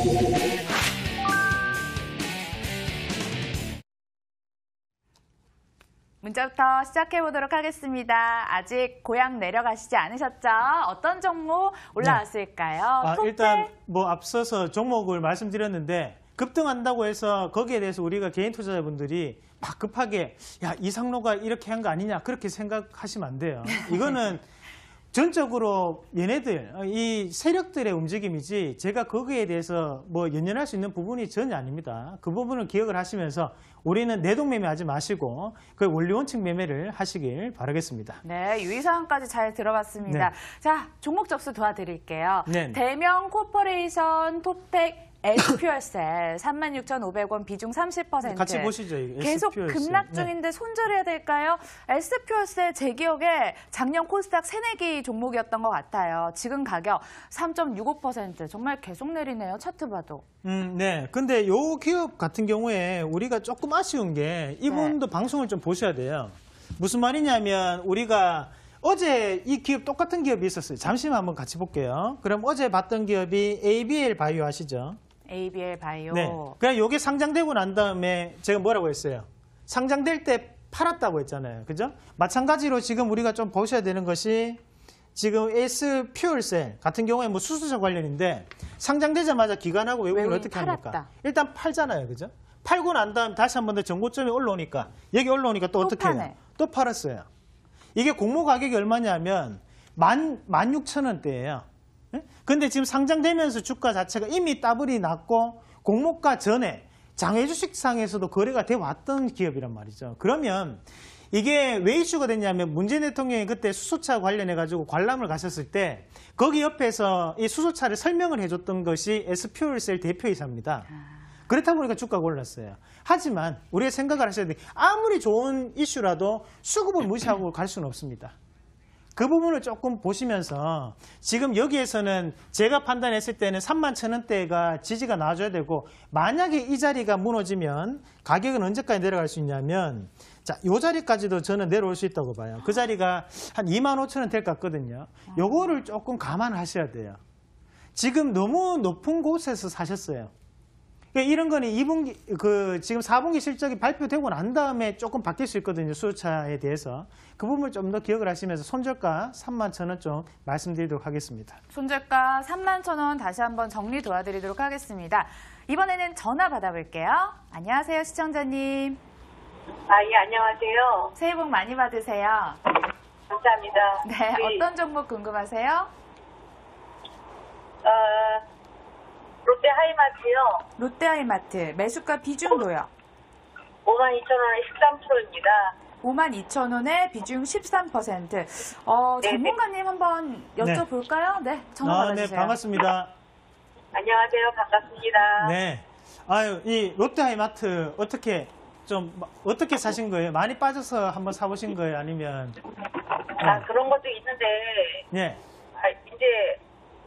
문자부터 시작해 보도록 하겠습니다. 아직 고향 내려가시지 않으셨죠? 어떤 종목 올라왔을까요? 네. 일단 뭐 앞서서 종목을 말씀드렸는데 급등한다고 해서 거기에 대해서 우리가 개인 투자자분들이 막 급하게 야, 이상로가 이렇게 한 거 아니냐 그렇게 생각하시면 안 돼요. 이거는 전적으로 얘네들, 이 세력들의 움직임이지 제가 거기에 대해서 뭐 연연할 수 있는 부분이 전혀 아닙니다. 그 부분을 기억을 하시면서 우리는 내동매매 하지 마시고 그 원리원칙 매매를 하시길 바라겠습니다. 네, 유의사항까지 잘 들어봤습니다. 네. 자, 종목 접수 도와드릴게요. 네. 대명 코퍼레이션 톱텍 S퓨얼셀 36,500원 비중 30%. 같이 보시죠. 계속 급락 중인데 손절해야 될까요? S퓨얼셀 제 기억에 작년 코스닥 새내기 종목이었던 것 같아요. 지금 가격 3.65% 정말 계속 내리네요. 차트 봐도. 네. 근데 요 기업 같은 경우에 우리가 조금 아쉬운 게 이분도 방송을 좀 보셔야 돼요. 무슨 말이냐면 우리가 어제 이 기업 똑같은 기업이 있었어요. 잠시만 한번 같이 볼게요. 그럼 어제 봤던 기업이 ABL 바이오 아시죠? ABL 바이오. 네. 그냥 요게 상장되고 난 다음에 제가 뭐라고 했어요? 상장될 때 팔았다고 했잖아요. 그죠? 마찬가지로 지금 우리가 좀 보셔야 되는 것이 지금 S퓨얼셀 같은 경우에 뭐 수소차 관련인데 상장되자마자 기관하고 외국인은 어떻게 합니까? 일단 팔잖아요. 그죠? 팔고 난 다음 다시 한 번 더 정고점이 올라오니까 여기 올라오니까 또 어떻게 해요? 또 팔았어요. 이게 공모 가격이 얼마냐면 16,000원대예요. 근데 지금 상장되면서 주가 자체가 이미 따블이 났고 공모가 전에 장외주식상에서도 거래가 돼 왔던 기업이란 말이죠. 그러면 이게 왜 이슈가 됐냐면 문재인 대통령이 그때 수소차 관련해가지고 관람을 가셨을 때 거기 옆에서 이 수소차를 설명을 해줬던 것이 S퓨얼셀 대표이사입니다. 그렇다 보니까 주가가 올랐어요. 하지만 우리가 생각을 하셔야 돼요. 아무리 좋은 이슈라도 수급을 무시하고 갈 수는 없습니다. 그 부분을 조금 보시면서 지금 여기에서는 제가 판단했을 때는 31,000원대가 지지가 나와줘야 되고 만약에 이 자리가 무너지면 가격은 언제까지 내려갈 수 있냐면 자, 이 자리까지도 저는 내려올 수 있다고 봐요. 그 자리가 한 25,000원 될 것 같거든요. 요거를 조금 감안하셔야 돼요. 지금 너무 높은 곳에서 사셨어요. 이런 거는 2분기, 지금 4분기 실적이 발표되고 난 다음에 조금 바뀔 수 있거든요. 수요차에 대해서. 그 부분을 좀 더 기억을 하시면서 손절가 31,000원 좀 말씀드리도록 하겠습니다. 손절가 31,000원 다시 한번 정리 도와드리도록 하겠습니다. 이번에는 전화 받아볼게요. 안녕하세요, 시청자님. 예, 안녕하세요. 새해 복 많이 받으세요. 감사합니다. 네, 어떤 종목 궁금하세요? 롯데하이마트요. 롯데하이마트 매수가 비중도요. 52,000원에 13%입니다. 52,000원에 비중 13%. 전문가님 한번 여쭤볼까요? 네, 전화 받아주세요. 네, 반갑습니다. 안녕하세요. 반갑습니다. 네. 아유, 이 롯데하이마트 어떻게 사신 거예요? 많이 빠져서 한번 사보신 거예요? 아니면? 그런 것도 있는데. 네. 이제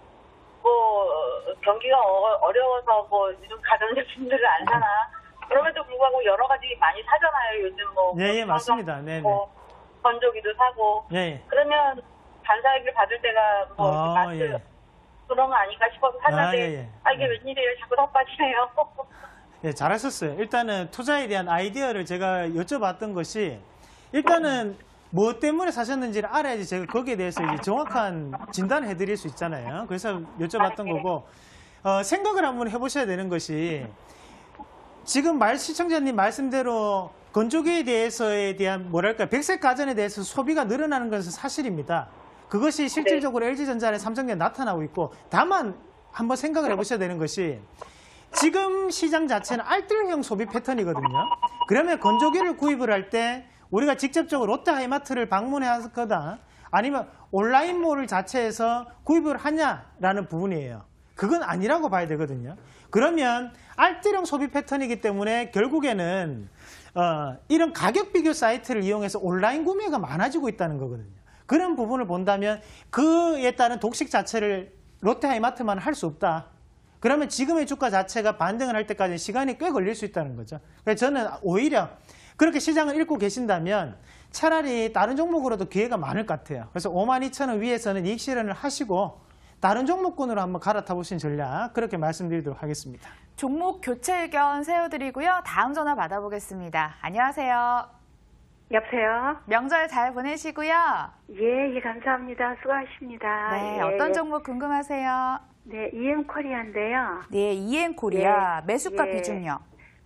경기가 어려워서 요즘 가전제품들을 안 사나. 그럼에도 불구하고 여러 가지 많이 사잖아요. 요즘 예, 맞습니다. 네. 건조기도 사고. 네. 그러면 반사기를 받을 때가 마트 그런 거 아닌가 싶어서 샀는데 이게 웬일이에요? 자꾸 더 빠지네요. 네, 잘하셨어요. 일단은 투자에 대한 아이디어를 제가 여쭤봤던 것이 일단은 뭐 때문에 사셨는지를 알아야지 제가 거기에 대해서 이제 정확한 진단을 해드릴 수 있잖아요. 그래서 여쭤봤던 거고 생각을 한번 해보셔야 되는 것이 지금 시청자님 말씀대로 건조기에 대한 백색 가전에 대해서 소비가 늘어나는 것은 사실입니다. 그것이 실질적으로 LG전자나 삼성전자에 나타나고 있고 다만 한번 생각을 해보셔야 되는 것이 지금 시장 자체는 알뜰형 소비 패턴이거든요. 그러면 건조기를 구입을 할 때 우리가 직접적으로 롯데하이마트를 방문해 하거나 아니면 온라인몰 자체에서 구입을 하냐라는 부분이에요. 그건 아니라고 봐야 되거든요. 그러면 알뜰형 소비 패턴이기 때문에 결국에는 이런 가격 비교 사이트를 이용해서 온라인 구매가 많아지고 있다는 거거든요. 그런 부분을 본다면 그에 따른 독식 자체를 롯데하이마트만 할 수 없다. 그러면 지금의 주가 자체가 반등을 할 때까지 시간이 꽤 걸릴 수 있다는 거죠. 그래서 저는 오히려 그렇게 시장을 읽고 계신다면 차라리 다른 종목으로도 기회가 많을 것 같아요. 그래서 52,000원 위에서는 이익 실현을 하시고 다른 종목군으로 한번 갈아타 보신 전략 그렇게 말씀드리도록 하겠습니다. 종목 교체 의견 세워드리고요. 다음 전화 받아보겠습니다. 안녕하세요. 여보세요? 명절 잘 보내시고요. 예, 감사합니다. 수고하십니다. 네, 예, 어떤 예. 종목 궁금하세요? 네, EM코리아인데요. 네, EM코리아 예, 매수가 예. 비중요.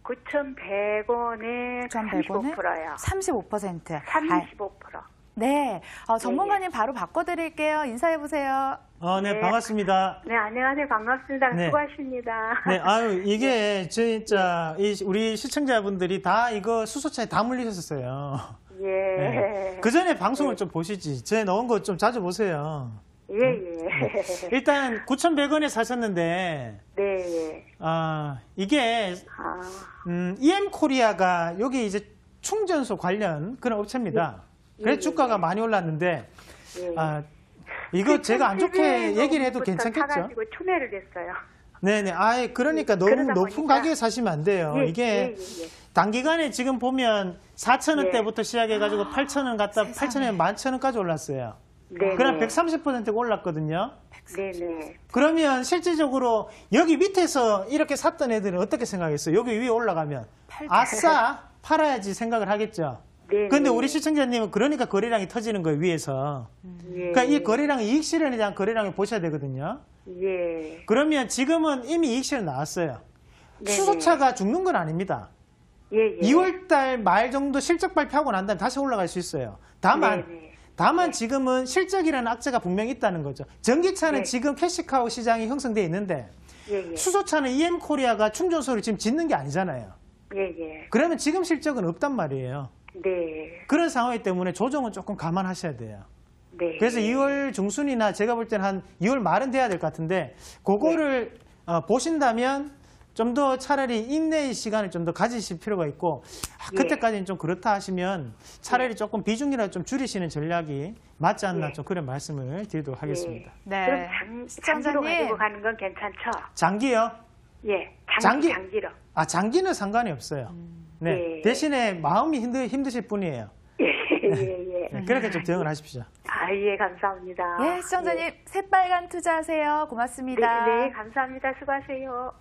9,100원에 9,100원에 35%요. 35%. 35%. 네, 전문가님 바로 바꿔드릴게요. 인사해보세요. 네, 반갑습니다. 네, 안녕하세요. 반갑습니다. 네. 수고하십니다. 네, 아유, 이게 진짜 우리 시청자분들이 다 이거 수소차에 다 물리셨었어요. 예. 네. 그 전에 방송을 좀 보시지. 제가 넣은 거 좀 자주 보세요. 예, 예. 일단 9,100원에 사셨는데, 네, 예. 이게 아, EM코리아가 여기 이제 충전소 관련 그런 업체입니다. 그래서 주가가 많이 올랐는데, 예. 이거 제가 안 좋게 얘기를 해도 괜찮겠죠? 사가지고 초매를 했어요. 네네. 그러니까 너무 그러다 높은 보니까. 가격에 사시면 안 돼요. 예, 이게 예, 예. 단기간에 지금 보면 4,000원대부터 시작해가지고 8,000원 갔다 세상에. 8,000원, 11,000원까지 올랐어요. 네. 그럼 130%가 올랐거든요. 네네. 그러면 실질적으로 여기 밑에서 이렇게 샀던 애들은 어떻게 생각했어요? 여기 위에 올라가면 아싸 팔아야지 생각을 하겠죠. 네네. 근데 우리 시청자님은 그러니까 거래량이 터지는 거예요, 위에서. 예. 그러니까 이 거래량, 이익 실현에 대한 거래량을 보셔야 되거든요. 예. 그러면 지금은 이미 이익 실현 나왔어요. 네네. 수소차가 죽는 건 아닙니다. 예, 예. 2월달 말 정도 실적 발표하고 난 다음에 다시 올라갈 수 있어요. 다만 네네. 지금은 실적이라는 악재가 분명히 있다는 거죠. 전기차는 네. 지금 캐시카우 시장이 형성되어 있는데 예, 예. 수소차는 EM코리아가 충전소를 지금 짓는 게 아니잖아요. 예, 예. 그러면 지금 실적은 없단 말이에요. 네. 그런 상황이기 때문에 조정은 조금 감안하셔야 돼요. 네. 그래서 2월 중순이나 제가 볼 때는 한 2월 말은 돼야 될 것 같은데 그거를 보신다면 좀 더 차라리 인내의 시간을 좀 더 가지실 필요가 있고 그때까지는 좀 그렇다 하시면 차라리 조금 비중이라도 좀 줄이시는 전략이 맞지 않나 예. 좀 그런 말씀을 드리도록 하겠습니다. 네. 그럼 장기로 시청자님. 가지고 가는 건 괜찮죠? 장기요? 예. 장기? 장기로. 장기는 상관이 없어요. 네. 예. 대신에 마음이 힘드실 뿐이에요. 예, 예, 예. 네, 그렇게 좀 대응을 하십시오. 아, 예, 감사합니다. 예, 시청자님 예. 새빨간 투자하세요. 고맙습니다. 네, 네, 감사합니다. 수고하세요.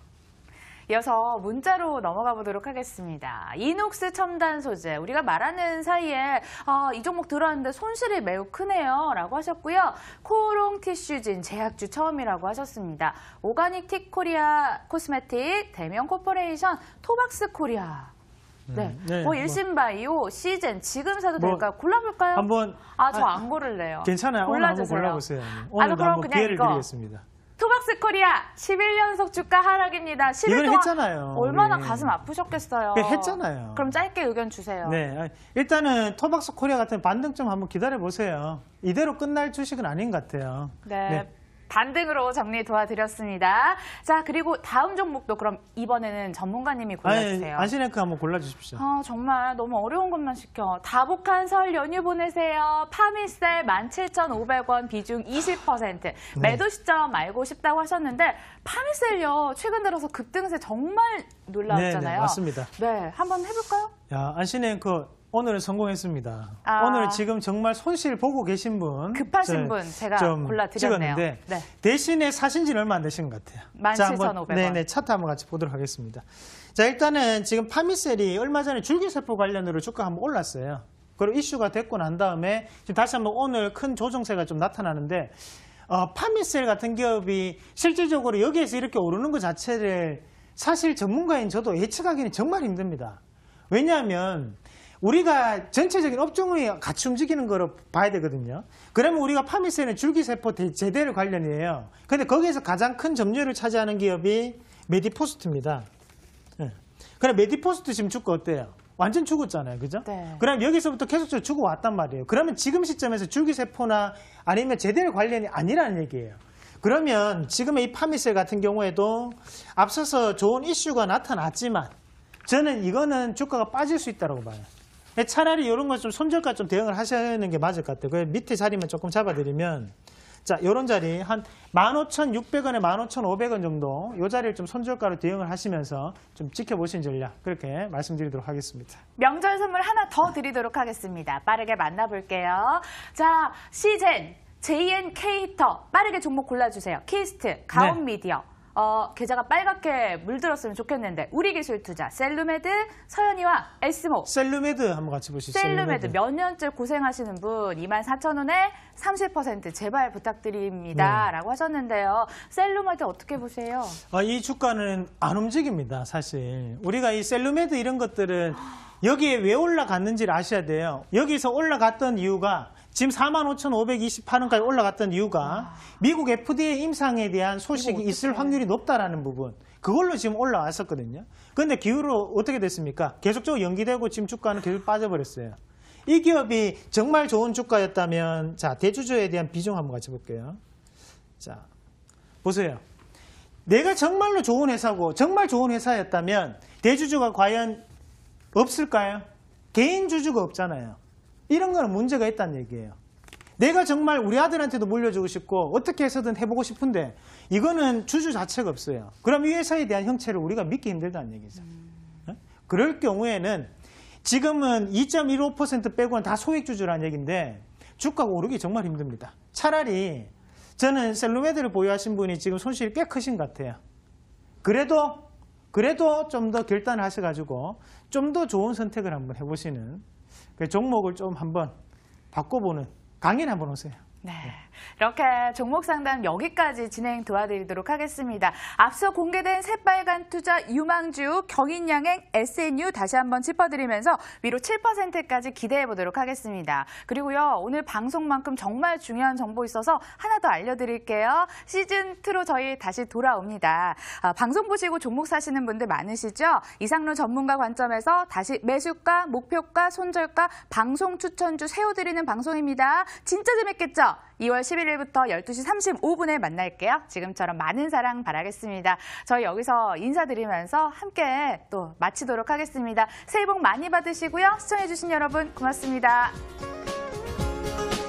이어서 문자로 넘어가 보도록 하겠습니다. 이녹스 첨단 소재, 우리가 말하는 사이에 이 종목 들어왔는데 손실이 매우 크네요 라고 하셨고요. 코오롱 티슈진 제약주 처음이라고 하셨습니다. 오가닉 틱 코리아 코스메틱, 대명 코퍼레이션, 토박스 코리아. 네, 네, 일신바이오, 시젠 지금 사도 뭐, 될까요? 골라볼까요? 한번 저 안 고를래요. 괜찮아요. 오늘 한번 골라주세요. 골라보세요. 오늘도 그럼 한번 그냥 기회를 이거. 드리겠습니다. 토박스 코리아 11연속 주가 하락입니다. 10일 이건 동안 했잖아요. 얼마나 우리. 가슴 아프셨겠어요. 그거 했잖아요. 그럼 짧게 의견 주세요. 네, 일단은 토박스 코리아 같은 반등 좀 한번 기다려 보세요. 이대로 끝날 주식은 아닌 것 같아요. 네. 반등으로 정리 도와드렸습니다. 자, 그리고 다음 종목도 그럼 이번에는 전문가님이 골라주세요. 안시랭크 한번 골라주십시오. 정말 너무 어려운 것만 시켜. 다복한 설 연휴 보내세요. 파미셀 17,500원 비중 20%. 매도 시점 알고 싶다고 하셨는데 파미셀요. 최근 들어서 급등세 정말 놀라웠잖아요. 네, 맞습니다. 네, 한번 해볼까요? 야, 안시랭크 오늘은 성공했습니다. 아. 오늘 지금 정말 손실 보고 계신 분 급하신 분 제가 좀 골라드렸네요. 찍었는데 네. 대신에 사신 지는 얼마 안 되신 것 같아요. 17,500원. 네네, 차트 한번 같이 보도록 하겠습니다. 자, 일단은 지금 파미셀이 얼마 전에 줄기세포 관련으로 주가 한번 올랐어요. 그리고 이슈가 됐고 난 다음에 지금 다시 한번 오늘 큰 조정세가 좀 나타나는데 파미셀 같은 기업이 실질적으로 여기에서 이렇게 오르는 것 자체를 사실 전문가인 저도 예측하기는 정말 힘듭니다. 왜냐하면 우리가 전체적인 업종이 같이 움직이는 거로 봐야 되거든요. 그러면 우리가 파미셀은 줄기세포 재대를 관련이에요. 근데 거기에서 가장 큰 점유율을 차지하는 기업이 메디포스트입니다. 네. 그럼 메디포스트 지금 주가 어때요? 완전 죽었잖아요. 그죠? 네. 그럼 여기서부터 계속적으로 주고 왔단 말이에요. 그러면 지금 시점에서 줄기세포나 아니면 재대를 관련이 아니라는 얘기예요. 그러면 지금의 이 파미셀 같은 경우에도 앞서서 좋은 이슈가 나타났지만 저는 이거는 주가가 빠질 수 있다고 봐요. 차라리 이런 거 좀 손절가 좀 대응을 하시는 게 맞을 것 같아요. 그 밑에 자리만 조금 잡아드리면 자, 이런 자리 한 15,600원에 15,500원 정도 이 자리를 좀 손절가로 대응을 하시면서 좀 지켜보신 전략 그렇게 말씀드리도록 하겠습니다. 명절 선물 하나 더 드리도록 하겠습니다. 빠르게 만나볼게요. 자, 시젠 JNK 히터 빠르게 종목 골라주세요. 키스트, 가온미디어. 계좌가 빨갛게 물들었으면 좋겠는데 우리기술투자, 셀루메드, 서현이와 에스모. 셀루메드 한번 같이 보시죠. 셀루메드 몇 년째 고생하시는 분 24,000원에 30% 제발 부탁드립니다. 네. 라고 하셨는데요. 셀루메드 어떻게 보세요? 이 주가는 안 움직입니다. 사실 우리가 이 셀루메드 이런 것들은 여기에 왜 올라갔는지를 아셔야 돼요. 여기서 올라갔던 이유가 지금 45,528원까지 올라갔던 이유가 미국 FDA 임상에 대한 소식이 있을 확률이 높다라는 부분. 그걸로 지금 올라왔었거든요. 그런데 기후로 어떻게 됐습니까? 계속적으로 연기되고 지금 주가는 계속 빠져버렸어요. 이 기업이 정말 좋은 주가였다면, 자, 대주주에 대한 비중 한번 같이 볼게요. 자, 보세요. 내가 정말로 좋은 회사고 정말 좋은 회사였다면 대주주가 과연 없을까요? 개인 주주가 없잖아요. 이런 거는 문제가 있다는 얘기예요. 내가 정말 우리 아들한테도 물려주고 싶고 어떻게 해서든 해보고 싶은데 이거는 주주 자체가 없어요. 그럼 이 회사에 대한 형체를 우리가 믿기 힘들다는 얘기죠. 그럴 경우에는 지금은 2.15% 빼고는 다 소액주주라는 얘기인데 주가가 오르기 정말 힘듭니다. 차라리 저는 셀루메드를 보유하신 분이 지금 손실이 꽤 크신 것 같아요. 그래도 좀 더 결단을 하셔가지고 좀 더 좋은 선택을 한번 해보시는, 그 종목을 좀 한번 바꿔보는 강의를 한번 오세요. 네. 이렇게 종목 상담 여기까지 진행 도와드리도록 하겠습니다. 앞서 공개된 새빨간 투자 유망주 경인양행 SNU 다시 한번 짚어드리면서 위로 7%까지 기대해 보도록 하겠습니다. 그리고요, 오늘 방송만큼 정말 중요한 정보 있어서 하나 더 알려드릴게요. 시즌2로 저희 다시 돌아옵니다. 방송 보시고 종목 사시는 분들 많으시죠? 이상로 전문가 관점에서 다시 매수가, 목표가, 손절가, 방송 추천주 세워드리는 방송입니다. 진짜 재밌겠죠? 2월 11일부터 12시 35분에 만날게요. 지금처럼 많은 사랑 바라겠습니다. 저희 여기서 인사드리면서 함께 또 마치도록 하겠습니다. 새해 복 많이 받으시고요. 시청해주신 여러분 고맙습니다.